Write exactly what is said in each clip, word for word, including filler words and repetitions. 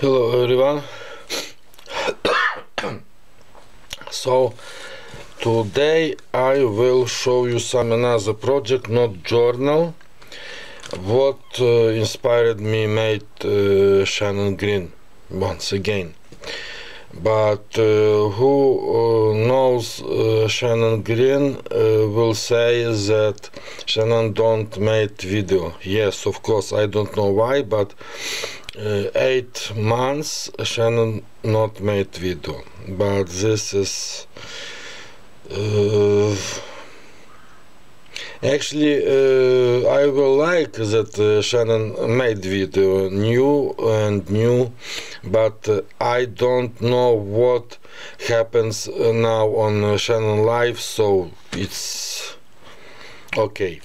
Hello everyone. So today I will show you some another project, not journal, what uh, inspired me made uh, Shannon Green once again. But uh, who uh, knows uh, Shannon Green uh, will say that Shannon don't make video. Yes, of course, I don't know why, but uh, eight months Shannon not made video. But this is uh, actually uh, I will like that uh, Shannon made video new and new, but uh, I don't know what happens uh, now on uh, Shannon Live, so it's okay.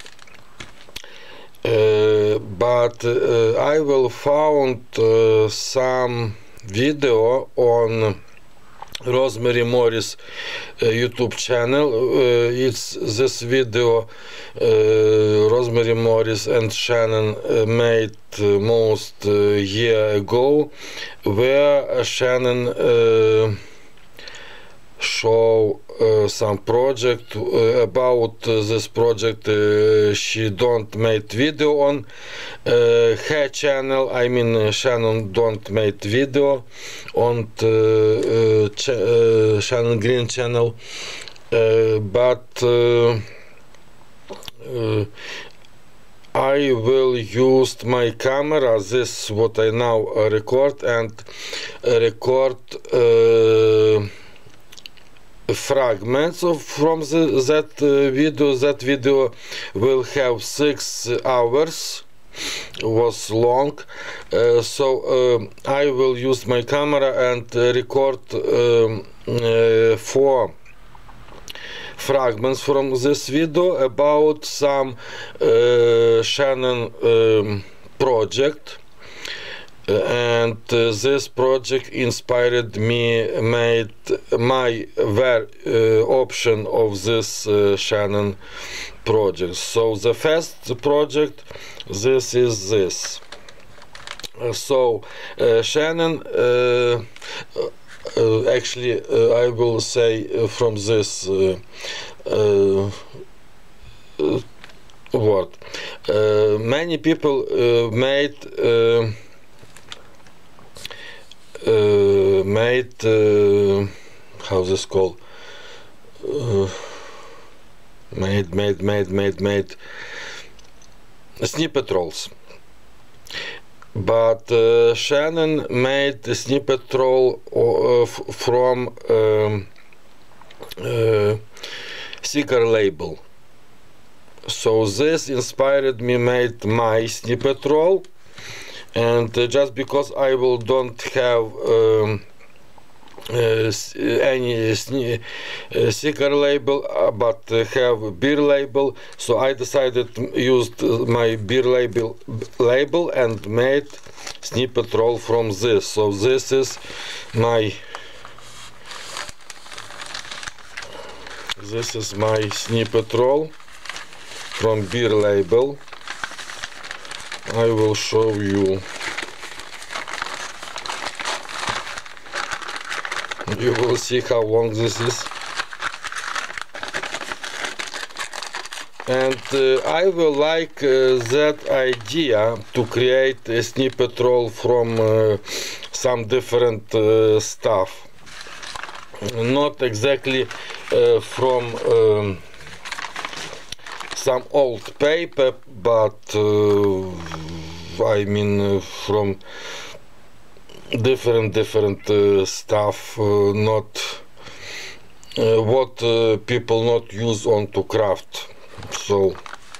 Uh, but uh, I will found uh, some video on Rosemary Morris uh, YouTube channel. Uh, it's this video uh, Rosemary Morris and Shannon uh, made uh, most uh, year ago, where Shannon uh, show uh, some project uh, about uh, this project. Uh, she don't make video on uh, her channel. I mean uh, Shannon don't make video on the, uh, ch uh, Shannon Green channel, uh, but uh, uh, I will use my camera, this what I now uh, record, and uh, record uh, fragments of from the, that uh, video. That video will have six hours, was long, uh, so um, I will use my camera and uh, record um, uh, four fragments from this video about some uh, Shannon um, project. Uh, and uh, this project inspired me, made my ver uh, option of this uh, Shannon project. So the first project, this is this. Uh, so uh, Shannon, uh, uh, actually uh, I will say uh, from this uh, uh, uh, word. Uh, many people uh, made uh, Uh, made uh, how's this called uh, made made made made made snippet rolls, but uh, Shannon made a snippet roll uh, from um, uh, sticker label. So this inspired me made my snippet roll. And uh, just because I will don't have um, uh, any uh, sticker label, uh, but uh, have beer label, so I decided to use my beer label label and made snippet roll from this. So this is my this is my snippet roll from beer label. I will show you. You will see how long this is. And uh, I will like uh, that idea to create a snippet roll from uh, some different uh, stuff. Not exactly uh, from um, some old paper, but uh, I mean uh, from different different uh, stuff, uh, not uh, what uh, people not use on to craft. So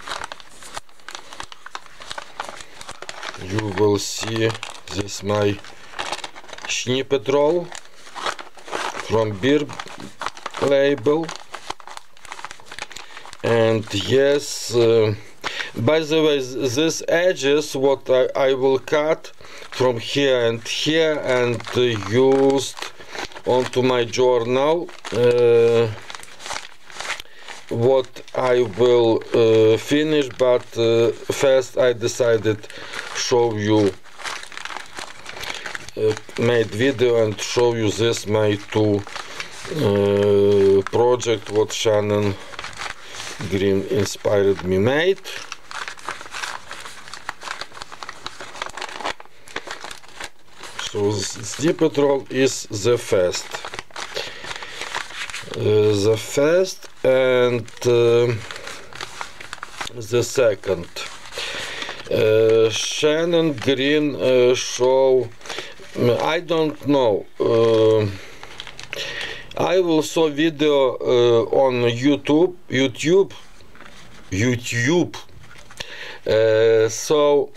you will see this my snippet roll from beer label. And yes, uh, by the way, this edges what I, I will cut from here and here and uh, used onto my journal. Uh, what I will uh, finish, but uh, first I decided show you uh, made video and show you this my two uh, project what Shannon Green inspired me made. So snippet roll is the first, uh, the first and uh, the second. Uh, Shannon Green uh, show, I don't know, uh, I will saw video uh, on YouTube, YouTube, YouTube, uh, so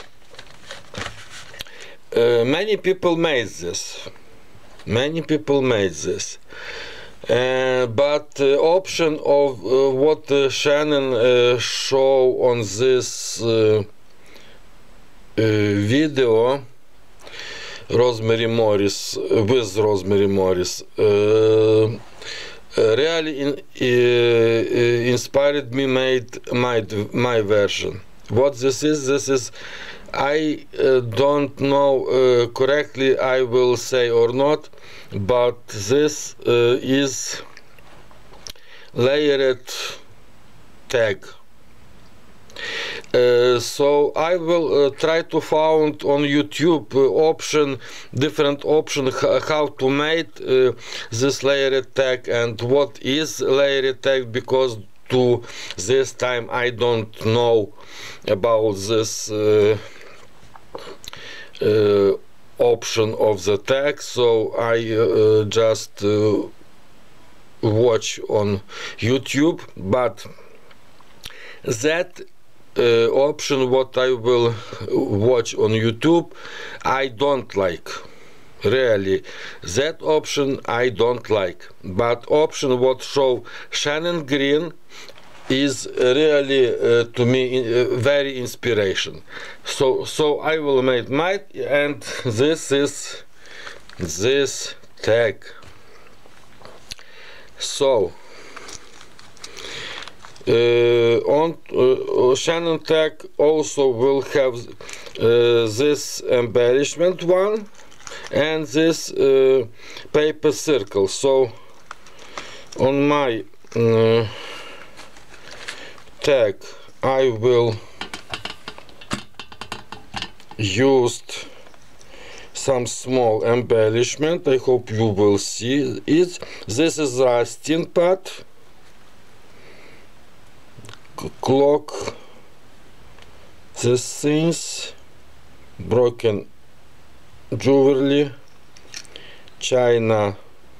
uh, many people made this, many people made this. Uh, but the uh, option of uh, what uh, Shannon uh, show on this uh, uh, video, Rosemary Morris, uh, with Rosemary Morris, uh, really in, uh, inspired me made my my version. What this is? This is I uh, don't know uh, correctly. I will say or not, but this uh, is layered tag. Uh, so I will uh, try to find on YouTube uh, option, different option how to make uh, this layered tag and what is layered tag, because to this time I don't know about this uh, uh, option of the tag, so I uh, just uh, watch on YouTube, but that Uh, option what I will watch on YouTube I don't like, really. That option I don't like, but option what show Shannon Green is really uh, to me uh, very inspiration. So so I will make mine, and this is this tag. So Uh, on uh, Shannon tag also will have uh, this embellishment one and this uh, paper circle. So on my uh, tag I will use some small embellishment. I hope you will see it. This is rusting pad, clock, these things, broken jewelry, china,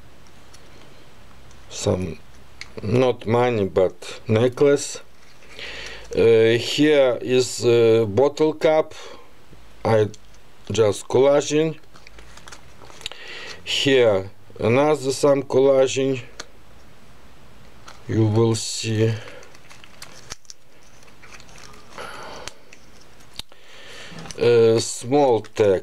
some not money but necklace. Uh, here is a bottle cap, I just collaging. Here another some collaging, you will see. Uh, small tag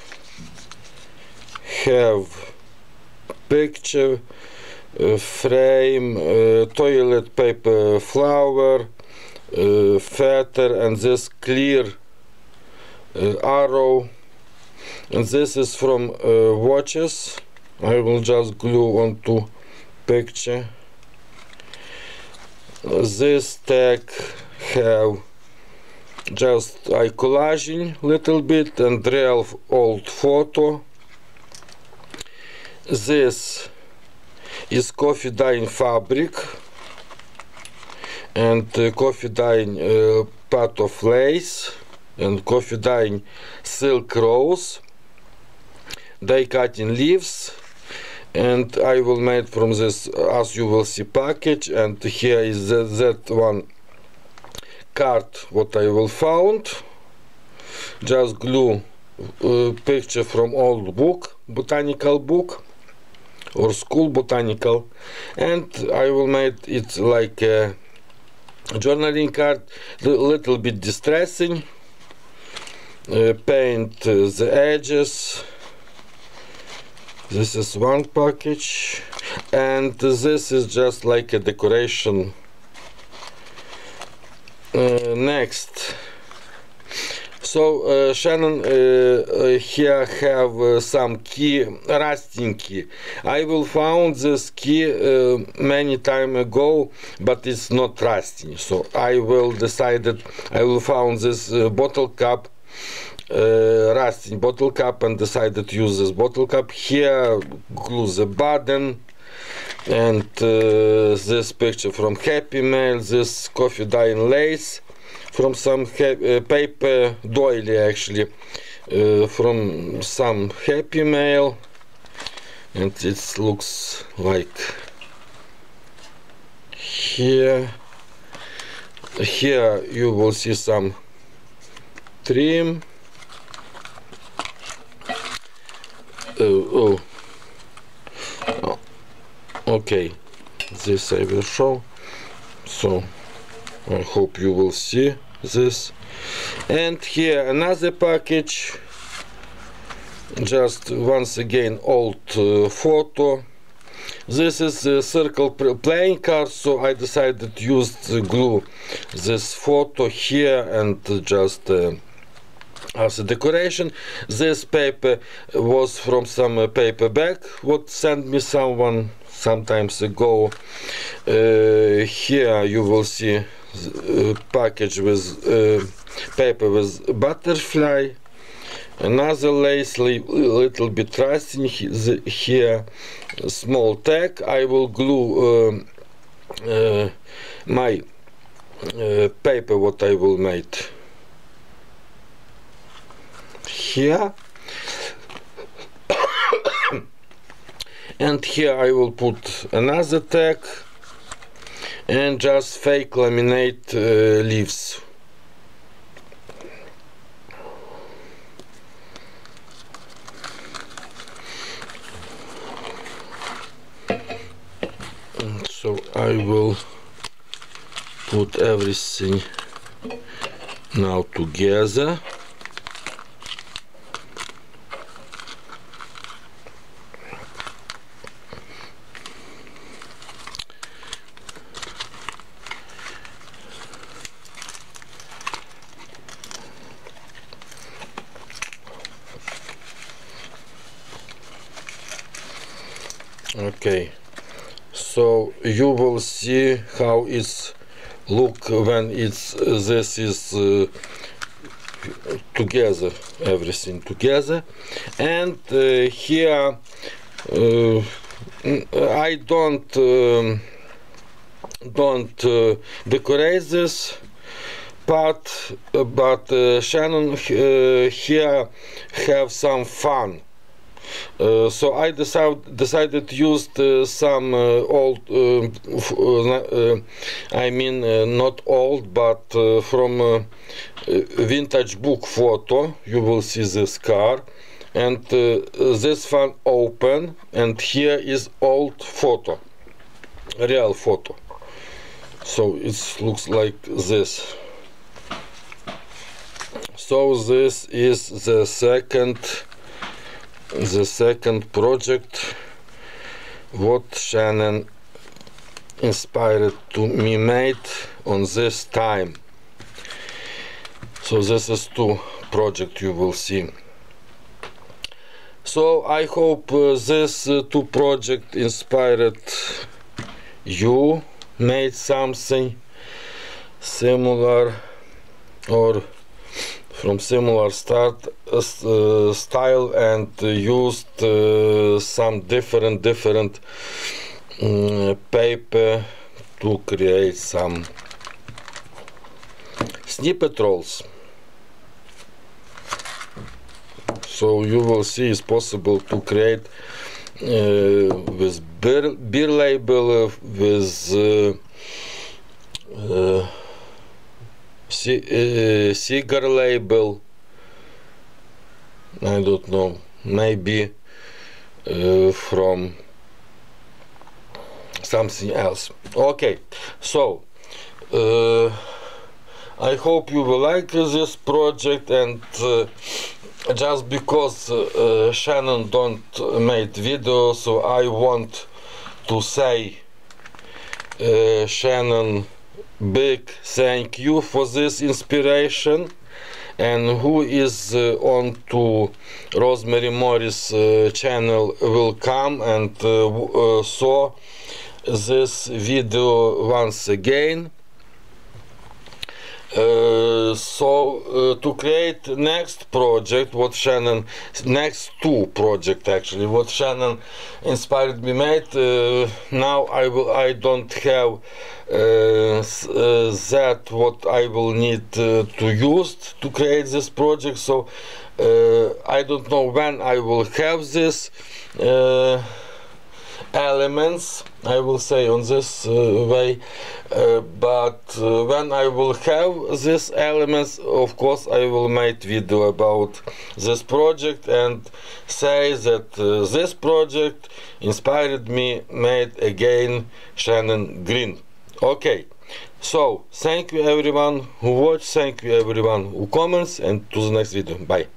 have picture, uh, frame, uh, toilet paper flower, uh, feather, and this clear uh, arrow, and this is from uh, watches. I will just glue onto picture. Uh, this tag have just I collaging little bit and real old photo. This is coffee dyeing fabric and uh, coffee dyeing uh, part of lace and coffee dyeing silk rose, die cutting leaves, and I will make from this, as you will see, package. And here is the, that one card what I will found. Just glue uh, picture from old book, botanical book or school botanical, and I will make it like a journaling card, a little bit distressing. Uh, paint uh, the edges. This is one package, and this is just like a decoration. Uh, next, So uh, Shannon uh, uh, here have uh, some key, rusting key. I will found this key uh, many time ago, but it's not rusting. So I will decided I will found this uh, bottle cap, uh, rusting bottle cap, and decided to use this bottle cap. Here glue the button. And uh, this picture from Happy Mail, this coffee dyeing lace from some uh, paper doily, actually, uh, from some Happy Mail, and it looks like here. Here you will see some trim. Oh, oh. Okay, this I will show, so I hope you will see this. And here another package, just once again old uh, photo. This is a circle playing card, so I decided to use the glue this photo here and just uh, as a decoration. This paper was from some uh, paper bag what sent me someone sometimes ago. Uh, here you will see a package with uh, paper with butterfly, another lace, li little bit rusting here, small tag. I will glue uh, uh, my uh, paper what I will make here. And here I will put another tag and just fake laminate uh, leaves. And so I will put everything now together. Okay, so you will see how it's look when it's uh, this is uh, together, everything together. And uh, here uh, I don't um, don't uh, decorate this part, but uh, Shannon uh, here have some fun. Uh, so I decide, decided to use uh, some uh, old, uh, uh, I mean uh, not old, but uh, from uh, vintage book photo. You will see this car, and uh, this one open, and here is old photo, real photo. So it looks like this. So this is the second the second project what Shannon inspired to me made on this time. So this is two project you will see. So I hope uh, this uh, two project inspired you, made something similar or from similar start uh, uh, style, and uh, used uh, some different different um, paper to create some snippet rolls. So you will see it's possible to create uh, with beer, beer label, uh, with uh, uh, C uh, cigar label, I don't know, maybe uh, from something else. Okay, so uh, I hope you will like this project, and uh, just because uh, Shannon don't make video, so I want to say uh, Shannon big thank you for this inspiration, and who is uh, on to Rosemary Morris uh, channel will come and uh, uh, saw this video once again. Uh, so uh, to create next project, what Shannon, next two project actually, what Shannon inspired me made. Uh, now I will, I don't have uh, uh, that what I will need uh, to use to create this project. So uh, I don't know when I will have this. Uh, elements, I will say on this uh, way, uh, but uh, when I will have these elements, of course I will make video about this project and say that uh, this project inspired me made again Shannon Green. Okay, so thank you everyone who watched, thank you everyone who comments, and to the next video. Bye.